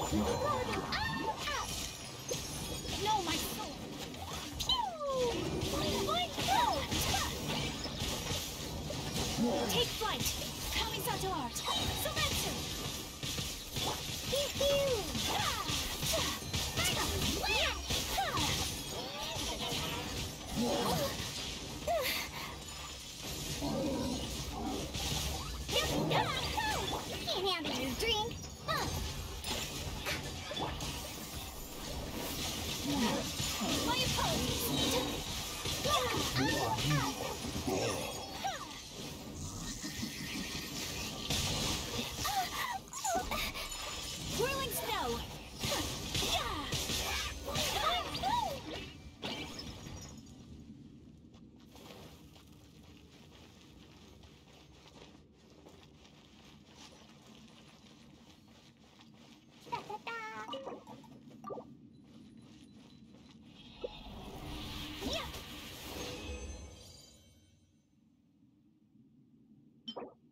Blow them up! Know my soul! Pew! Flying go! Take flight! Kamisato art! Soretsu! Pew pew! Can't handle your drink! My apologies! Whirling snow! Yeah.